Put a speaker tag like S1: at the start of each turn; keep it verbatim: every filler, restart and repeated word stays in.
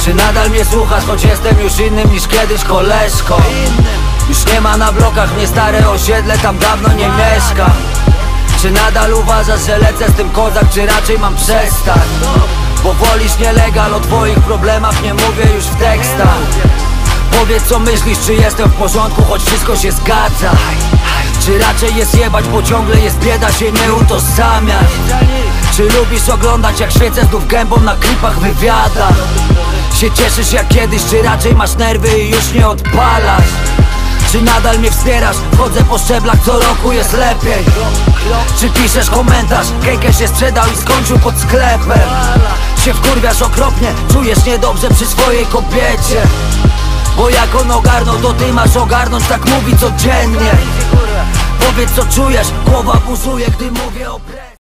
S1: Czy nadal mnie słuchasz, choć jestem już innym niż kiedyś koleżką? Już nie ma na blokach mnie stare osiedle, tam dawno nie mieszkam. Czy nadal uważasz, że lecę z tym kozak, czy raczej mam przestać? Bo wolisz nielegal, o twoich problemach nie mówię już w tekstach. Powiedz co myślisz, czy jestem w porządku, choć wszystko się zgadza. Czy raczej jest jebać, bo ciągle jest bieda, się nie utożsamiać? Czy lubisz oglądać jak świecę znów gębą na klipach, wywiadach? Się cieszysz jak kiedyś, czy raczej masz nerwy i już nie odpalasz? Czy nadal mnie wspierasz? Chodzę po szczeblach, co roku jest lepiej. Czy piszesz komentarz? Kejkę się sprzedał i skończył pod sklepem. Się wkurwiasz okropnie, czujesz niedobrze przy swojej kobiecie. Bo jak on ogarnął, to ty masz ogarnąć, tak mówi codziennie. Powiedz co czujesz, głowa buzuje, gdy mówię o pre...